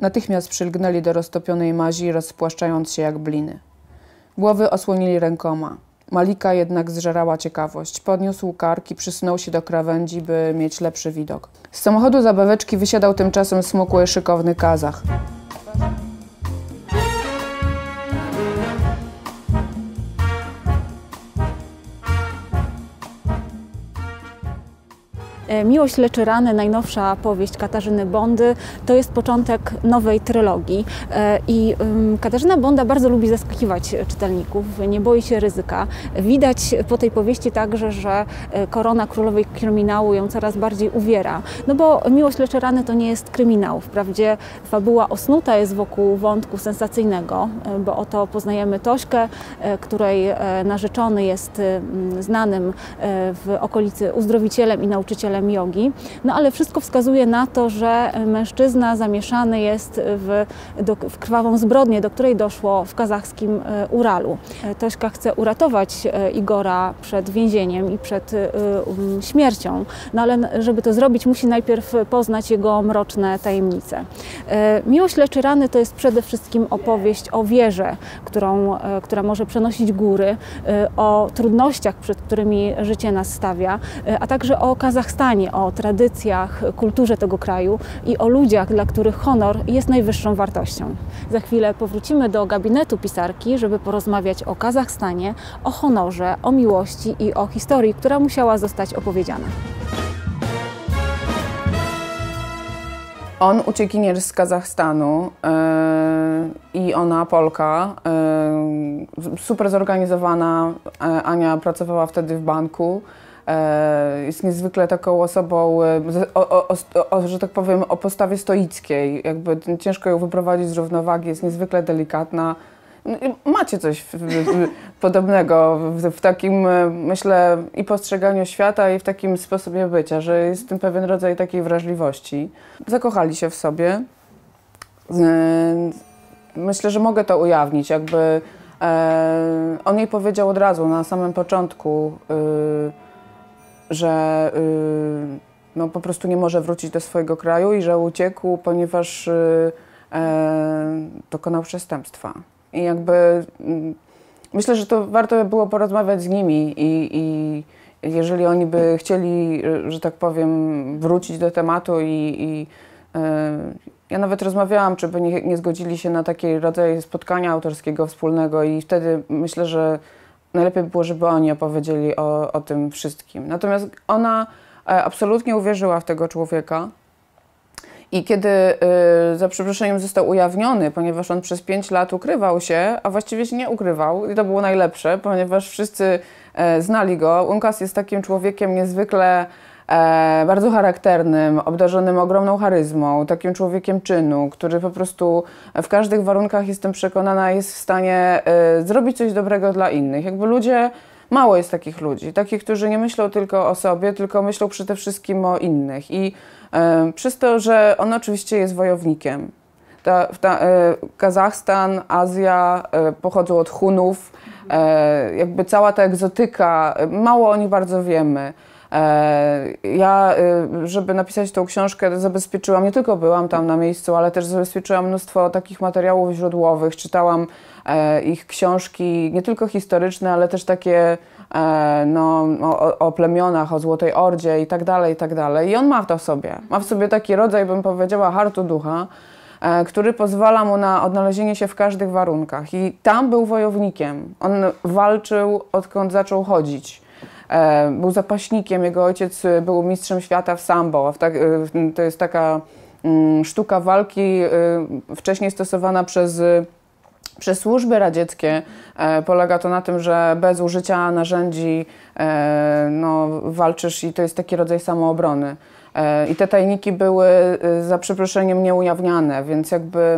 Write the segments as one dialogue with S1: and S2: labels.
S1: Natychmiast przylgnęli do roztopionej mazi, rozpłaszczając się jak bliny. Głowy osłonili rękoma. Malika jednak zżerała ciekawość. Podniósł kark i przysunął się do krawędzi, by mieć lepszy widok. Z samochodu zabaweczki wysiadał tymczasem smukły, szykowny Kazach.
S2: Miłość leczy rany, najnowsza powieść Katarzyny Bondy, to jest początek nowej trylogii i Katarzyna Bonda bardzo lubi zaskakiwać czytelników, nie boi się ryzyka. Widać po tej powieści także, że korona królowej kryminału ją coraz bardziej uwiera, no bo Miłość leczy rany to nie jest kryminał, wprawdzie fabuła osnuta jest wokół wątku sensacyjnego, bo oto poznajemy Tośkę, której narzeczony jest znanym w okolicy uzdrowicielem i nauczycielem jogi, no ale wszystko wskazuje na to, że mężczyzna zamieszany jest w krwawą zbrodnię, do której doszło w kazachskim Uralu. Tośka chce uratować Igora przed więzieniem i przed śmiercią, no ale żeby to zrobić, musi najpierw poznać jego mroczne tajemnice. Miłość leczy rany to jest przede wszystkim opowieść o wierze, która może przenosić góry, o trudnościach, przed którymi życie nas stawia, a także o Kazachstanie, o tradycjach, kulturze tego kraju i o ludziach, dla których honor jest najwyższą wartością. Za chwilę powrócimy do gabinetu pisarki, żeby porozmawiać o Kazachstanie, o honorze, o miłości i o historii, która musiała zostać opowiedziana.
S1: On uciekinier z Kazachstanu i ona Polka, super zorganizowana. Ania pracowała wtedy w banku. Jest niezwykle taką osobą, że tak powiem, o postawie stoickiej. Jakby ciężko ją wyprowadzić z równowagi, jest niezwykle delikatna. Macie coś podobnego w takim, myślę, i postrzeganiu świata, i w takim sposobie bycia, że jest w tym pewien rodzaj takiej wrażliwości. Zakochali się w sobie. Myślę, że mogę to ujawnić. Jakby on jej powiedział od razu, na samym początku, że no, po prostu nie może wrócić do swojego kraju i że uciekł, ponieważ dokonał przestępstwa. I jakby myślę, że to warto było porozmawiać z nimi i jeżeli oni by chcieli, że tak powiem, wrócić do tematu ja nawet rozmawiałam, czy by nie zgodzili się na taki rodzaj spotkania autorskiego wspólnego i wtedy myślę, że najlepiej by było, żeby oni opowiedzieli o tym wszystkim. Natomiast ona absolutnie uwierzyła w tego człowieka i kiedy za przeproszeniem został ujawniony, ponieważ on przez 5 lat ukrywał się, a właściwie się nie ukrywał i to było najlepsze, ponieważ wszyscy znali go. Łukasz jest takim człowiekiem niezwykle bardzo charakternym, obdarzonym ogromną charyzmą, takim człowiekiem czynu, który po prostu w każdych warunkach, jestem przekonana, jest w stanie zrobić coś dobrego dla innych. Jakby ludzie, mało jest takich ludzi, takich, którzy nie myślą tylko o sobie, tylko myślą przede wszystkim o innych. I przez to, że on oczywiście jest wojownikiem. Kazachstan, Azja pochodzą od Hunów, jakby cała ta egzotyka, mało o nich bardzo wiemy. Ja, żeby napisać tą książkę, zabezpieczyłam, nie tylko byłam tam na miejscu, ale też zabezpieczyłam mnóstwo takich materiałów źródłowych. Czytałam ich książki, nie tylko historyczne, ale też takie no, o plemionach, o Złotej Ordzie i tak dalej, i tak dalej. I on ma to w sobie. Ma w sobie taki rodzaj, bym powiedziała, hartu ducha, który pozwala mu na odnalezienie się w każdych warunkach. I tam był wojownikiem. On walczył, odkąd zaczął chodzić. Był zapaśnikiem, jego ojciec był mistrzem świata w sambo. To jest taka sztuka walki wcześniej stosowana przez służby radzieckie. Polega to na tym, że bez użycia narzędzi no, walczysz i to jest taki rodzaj samoobrony. I te tajniki były za przeproszeniem nieujawniane, więc jakby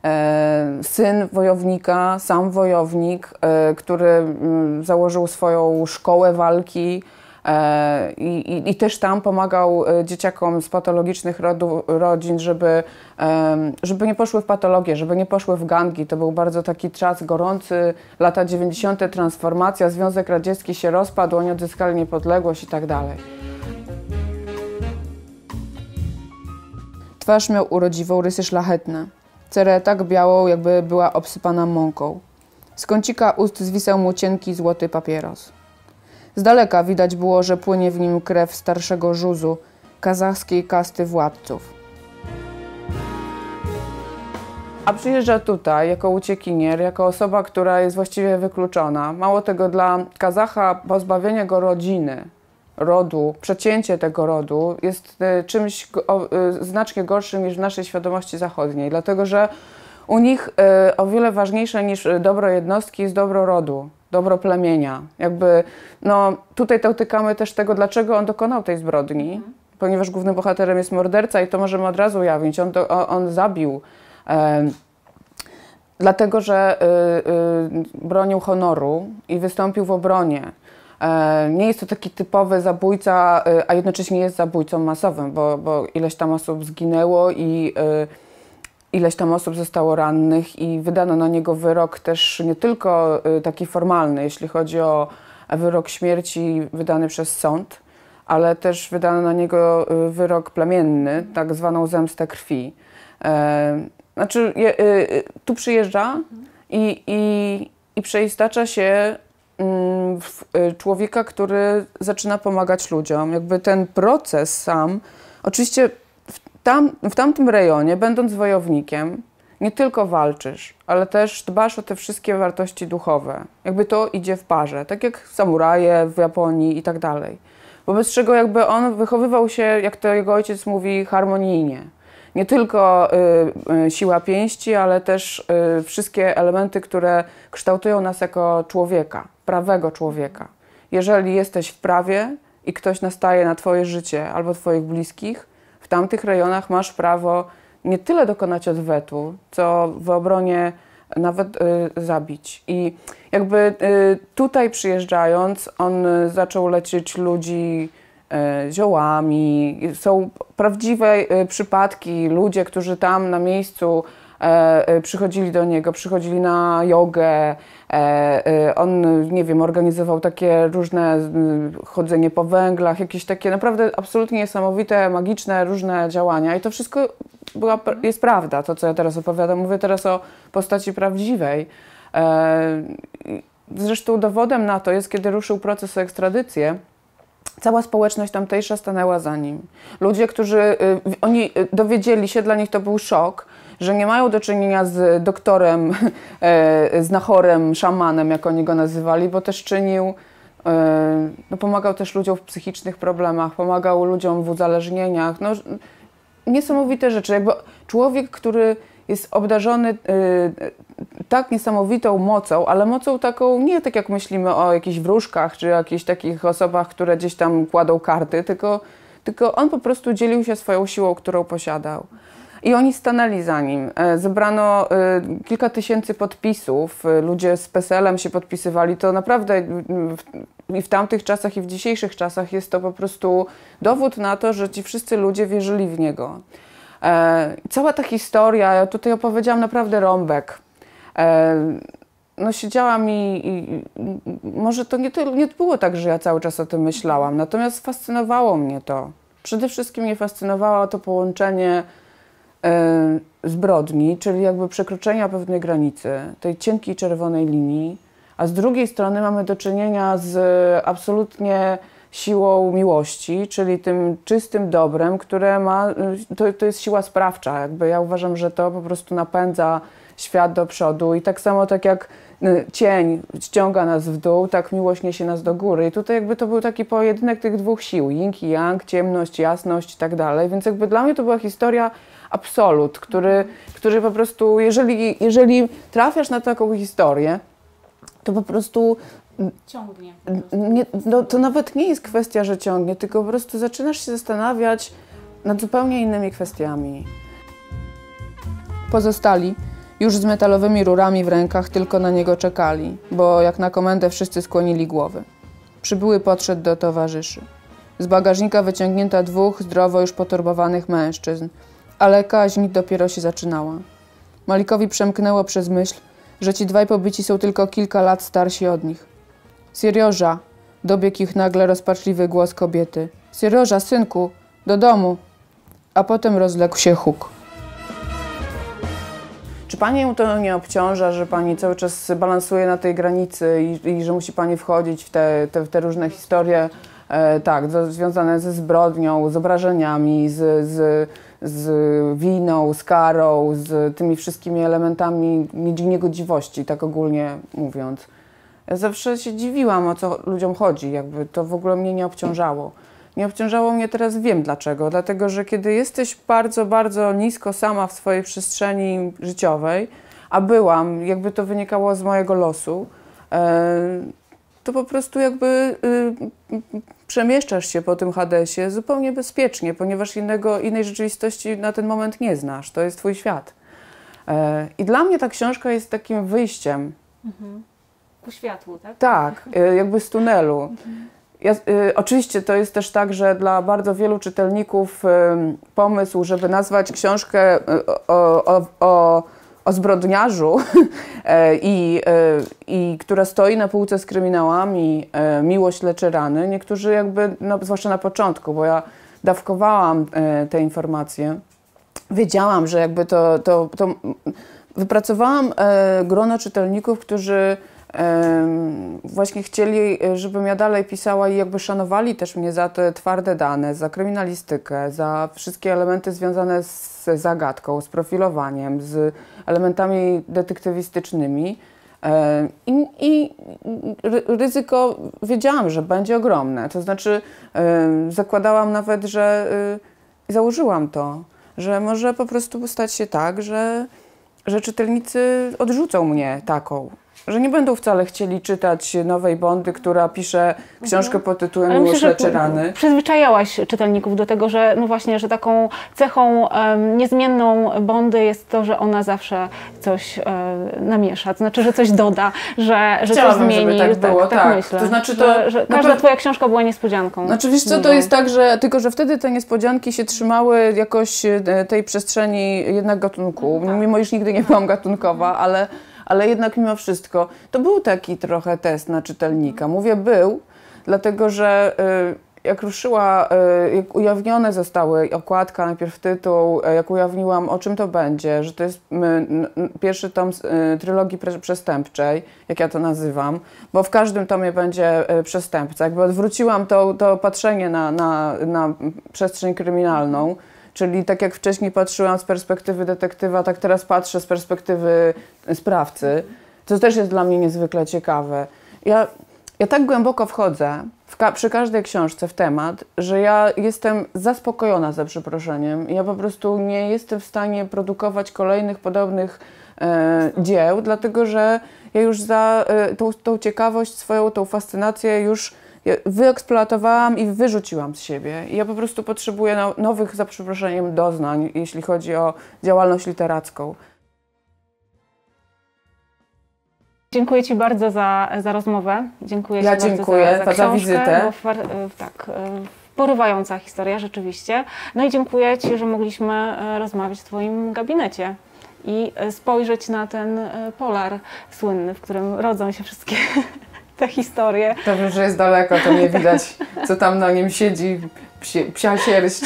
S1: syn wojownika, sam wojownik, który założył swoją szkołę walki i też tam pomagał dzieciakom z patologicznych rodzin, żeby nie poszły w patologię, żeby nie poszły w gangi. To był bardzo taki czas gorący, lata 90., transformacja, Związek Radziecki się rozpadł, oni odzyskali niepodległość i tak dalej. Twarz miał urodziwą, rysy szlachetne. cerę tak białą, jakby była obsypana mąką. Z kącika ust zwisał mu cienki złoty papieros. Z daleka widać było, że płynie w nim krew starszego żuzu, kazachskiej kasty władców. A przyjeżdża tutaj jako uciekinier, jako osoba, która jest właściwie wykluczona. Mało tego, dla Kazacha pozbawienie go rodziny, rodu, przecięcie tego rodu jest czymś znacznie gorszym niż w naszej świadomości zachodniej, dlatego że u nich o wiele ważniejsze niż dobro jednostki jest dobro rodu, dobro plemienia. Jakby, no, tutaj dotykamy też tego, dlaczego on dokonał tej zbrodni, ponieważ głównym bohaterem jest morderca i to możemy od razu ujawnić. On zabił dlatego, że bronił honoru i wystąpił w obronie. Nie jest to taki typowy zabójca, a jednocześnie jest zabójcą masowym, bo ileś tam osób zginęło i ileś tam osób zostało rannych i wydano na niego wyrok też nie tylko taki formalny, jeśli chodzi o wyrok śmierci wydany przez sąd, ale też wydano na niego wyrok plemienny, tak zwaną zemstę krwi. Znaczy, tu przyjeżdża i przeistacza się w człowieka, który zaczyna pomagać ludziom. Jakby ten proces sam, oczywiście w tamtym rejonie, będąc wojownikiem, nie tylko walczysz, ale też dbasz o te wszystkie wartości duchowe. Jakby to idzie w parze, tak jak samuraje w Japonii i tak dalej. Wobec czego jakby on wychowywał się, jak to jego ojciec mówi, harmonijnie. Nie tylko siła pięści, ale też wszystkie elementy, które kształtują nas jako człowieka, prawego człowieka. Jeżeli jesteś w prawie i ktoś nastaje na twoje życie albo twoich bliskich, w tamtych rejonach masz prawo nie tyle dokonać odwetu, co w obronie nawet zabić. I jakby tutaj przyjeżdżając, on zaczął leczyć ludzi ziołami. Są prawdziwe przypadki, ludzie, którzy tam na miejscu przychodzili do niego, przychodzili na jogę. On, nie wiem, organizował takie różne chodzenie po węglach, jakieś takie naprawdę absolutnie niesamowite, magiczne, różne działania. I to wszystko jest prawda, to co ja teraz opowiadam. Mówię teraz o postaci prawdziwej. Zresztą dowodem na to jest, kiedy ruszył proces o ekstradycję, cała społeczność tamtejsza stanęła za nim. Ludzie, którzy oni dowiedzieli się, dla nich to był szok, że nie mają do czynienia z doktorem, znachorem, szamanem, jak oni go nazywali, bo też czynił, no, pomagał też ludziom w psychicznych problemach, pomagał ludziom w uzależnieniach. No, niesamowite rzeczy. Jakby człowiek, który jest obdarzony tak niesamowitą mocą, ale mocą taką, nie tak jak myślimy o jakichś wróżkach, czy jakichś takich osobach, które gdzieś tam kładą karty, tylko on po prostu dzielił się swoją siłą, którą posiadał. I oni stanęli za nim. Zebrano kilka tysięcy podpisów, ludzie z PSL-em się podpisywali. To naprawdę i w tamtych czasach, i w dzisiejszych czasach jest to po prostu dowód na to, że ci wszyscy ludzie wierzyli w niego. Cała ta historia, ja tutaj opowiedziałam naprawdę rąbek. No siedziałam i może to nie było tak, że ja cały czas o tym myślałam, natomiast fascynowało mnie to. Przede wszystkim mnie fascynowało to połączenie zbrodni, czyli jakby przekroczenia pewnej granicy, tej cienkiej czerwonej linii, a z drugiej strony mamy do czynienia z absolutnie siłą miłości, czyli tym czystym dobrem, które ma, to jest siła sprawcza. Jakby ja uważam, że to po prostu napędza świat do przodu i tak samo tak jak cień ściąga nas w dół, tak miłość niesie nas do góry. I tutaj jakby to był taki pojedynek tych dwóch sił, yin i yang, ciemność, jasność i tak dalej. Więc jakby dla mnie to była historia absolut, który po prostu, jeżeli trafiasz na taką historię, to po prostu
S2: ciągnie.
S1: To nawet nie jest kwestia, że ciągnie, tylko po prostu zaczynasz się zastanawiać nad zupełnie innymi kwestiami. Pozostali już z metalowymi rurami w rękach tylko na niego czekali, bo jak na komendę wszyscy skłonili głowy. Przybyły podszedł do towarzyszy. Z bagażnika wyciągnięto dwóch zdrowo już poturbowanych mężczyzn, ale kaźń dopiero się zaczynała. Malikowi przemknęło przez myśl, że ci dwaj pobici są tylko kilka lat starsi od nich. Serjoża, dobiegł ich nagle rozpaczliwy głos kobiety. Serjoża, synku, do domu. A potem rozległ się huk. Czy Panią to nie obciąża, że Pani cały czas balansuje na tej granicy i że musi Pani wchodzić w te różne historie, tak, związane ze zbrodnią, z obrażeniami, z winą, z karą, z tymi wszystkimi elementami niegodziwości, tak ogólnie mówiąc. Ja zawsze się dziwiłam, o co ludziom chodzi, jakby to w ogóle mnie nie obciążało. Nie obciążało mnie, teraz wiem dlaczego. Dlatego, że kiedy jesteś bardzo, bardzo nisko sama w swojej przestrzeni życiowej, a byłam, jakby to wynikało z mojego losu, to po prostu jakby przemieszczasz się po tym Hadesie zupełnie bezpiecznie, ponieważ innej rzeczywistości na ten moment nie znasz. To jest twój świat. I dla mnie ta książka jest takim wyjściem.
S2: Ku światłu, tak?
S1: Tak, jakby z tunelu. Oczywiście to jest też tak, że dla bardzo wielu czytelników pomysł, żeby nazwać książkę o zbrodniarzu i która stoi na półce z kryminałami, Miłość leczy rany. Niektórzy jakby, no, zwłaszcza na początku, bo ja dawkowałam te informacje, wiedziałam, że jakby to wypracowałam grono czytelników, którzy właśnie chcieli, żebym ja dalej pisała i jakby szanowali też mnie za te twarde dane, za kryminalistykę, za wszystkie elementy związane z zagadką, z profilowaniem, z elementami detektywistycznymi. I ryzyko wiedziałam, że będzie ogromne. To znaczy zakładałam nawet, że założyłam to, że może po prostu stać się tak, że czytelnicy odrzucą mnie taką. Że nie będą wcale chcieli czytać nowej Bondy, która pisze książkę pod tytułem Miłość leczy rany.
S2: Przyzwyczajałaś czytelników do tego, że no właśnie, że taką cechą niezmienną Bondy jest to, że ona zawsze coś namiesza, to znaczy, że coś doda, że coś zmieni.
S1: Żeby tak było, tak.
S2: Myślę.
S1: To znaczy,
S2: że każda twoja książka była niespodzianką.
S1: Znaczy, wiesz co, to jest tak, że tylko że wtedy te niespodzianki się trzymały jakoś tej przestrzeni jednak gatunku, mimo iż nigdy nie byłam gatunkowa, ale jednak mimo wszystko to był taki trochę test na czytelnika. Mówię był, dlatego że jak ruszyła, jak ujawnione zostały okładka, najpierw tytuł, jak ujawniłam, o czym to będzie, że to jest pierwszy tom trylogii przestępczej, jak ja to nazywam, bo w każdym tomie będzie przestępca. Jakby odwróciłam to patrzenie na przestrzeń kryminalną. Czyli tak jak wcześniej patrzyłam z perspektywy detektywa, tak teraz patrzę z perspektywy sprawcy. To też jest dla mnie niezwykle ciekawe. Ja tak głęboko wchodzę przy każdej książce w temat, że ja jestem zaspokojona, za przeproszeniem. Ja po prostu nie jestem w stanie produkować kolejnych podobnych dzieł, dlatego że ja już za tą ciekawość swoją, tą fascynację już wyeksploatowałam i wyrzuciłam z siebie. I ja po prostu potrzebuję nowych, za przeproszeniem, doznań, jeśli chodzi o działalność literacką.
S2: Dziękuję Ci bardzo za rozmowę. Dziękuję Ci bardzo
S1: za wizytę.
S2: Porywająca historia, rzeczywiście. No i dziękuję Ci, że mogliśmy rozmawiać w Twoim gabinecie i spojrzeć na ten polar słynny, w którym rodzą się wszystkie te historie.
S1: Dobrze, że jest daleko, to nie widać, co tam na nim siedzi, psia sierść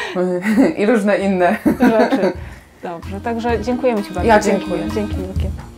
S1: i różne inne
S2: rzeczy. Dobrze, także dziękujemy Ci bardzo.
S1: Ja dziękuję.
S2: Dzięki wielkie.